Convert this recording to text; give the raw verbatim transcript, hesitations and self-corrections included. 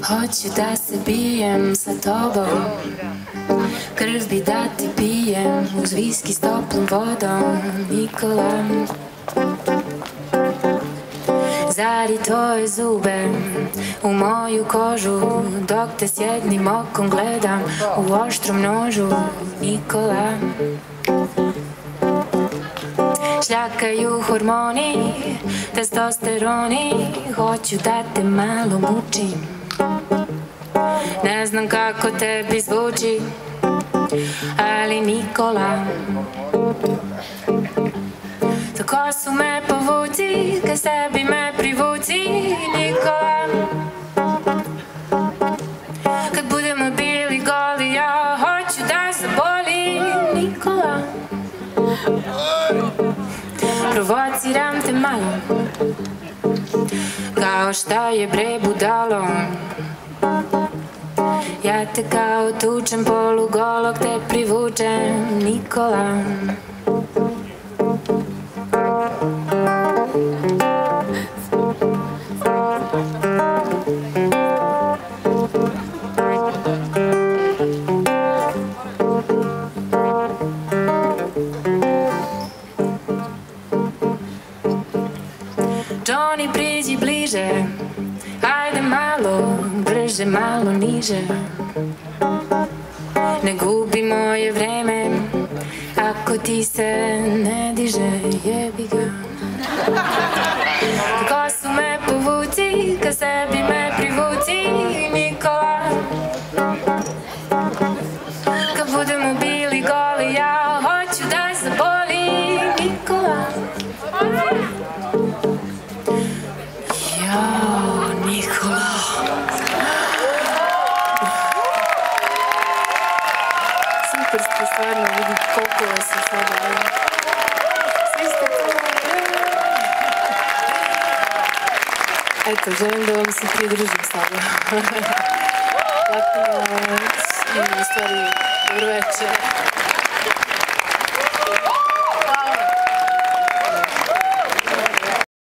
Hoću da se bijem sa tobom, krv bi da ti pijem uz viski s toplom vodom, Nikola. Zari tvoje zube u moju kožu, dok te s jednim okom gledam u oštrom nožu, Nikola. Šljakaju hormoni, testosteroni, hoću da te malo mučim. Ne znam kako tebi zvuči, ali Nikola. Za kosu me povuci, ka sebi me privuci, Nikola. Kad budemo bili goli, ja hoću da zabolim, Nikola. Provociram te malo, kao šta je bre budalo. Ja te kao tučem polugolog te privučem, Nikola. Johnny, priđi bliže, ajde malo brže, malo niže. Ne gubi moje vreme, ako ti se ne diže, jebi ga. Kosu me povuci, ka sebi me privuci, Nikola. Kad budemo bili goli, ja hoću da zabolim, Nikola. Jao, Nikola. Super ste, stvarno, vidim koliko vas je sada. Svi ste tu. Eto, želim da vam se pridružim sada. Lako noć i u stvari dobro večer.